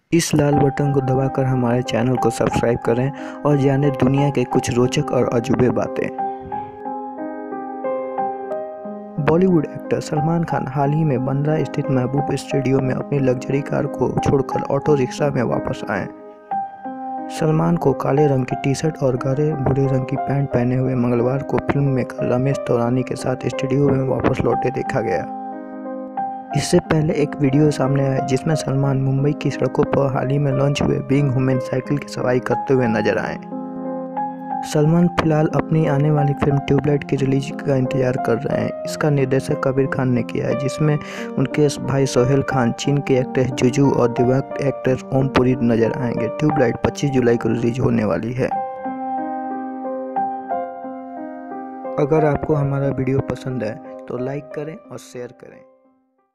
इस लाल बटन को दबाकर हमारे चैनल को सब्सक्राइब करें और जानें दुनिया के कुछ रोचक और अजूबे बातें। बॉलीवुड एक्टर सलमान खान हाल ही में बांद्रा स्थित महबूब स्टूडियो में अपनी लग्जरी कार को छोड़कर ऑटो रिक्शा में वापस आए। सलमान को काले रंग की टी-शर्ट और गहरे भूरे रंग की पैंट पहने हुए मंगलवार को फिल्म मेकर रमेश तौरानी के साथ स्टूडियो में वापस लौटे देखा गया। इससे पहले एक वीडियो सामने आया जिसमें सलमान मुंबई की सड़कों पर हाल ही में लॉन्च हुए बीइंग ह्यूमन साइकिल की सवारी करते हुए नजर आए। सलमान फिलहाल अपनी आने वाली फिल्म ट्यूबलाइट की रिलीज का इंतजार कर रहे हैं। इसका निर्देशक कबीर खान ने किया है, जिसमें उनके भाई सोहेल खान, चीन के एक्ट्रेस जुजू और दिव्यांग एक्ट्रेस ओम पुरी नजर आएंगे। ट्यूबलाइट 25 जुलाई को रिलीज होने वाली है। अगर आपको हमारा वीडियो पसंद आए तो लाइक करें और शेयर करें।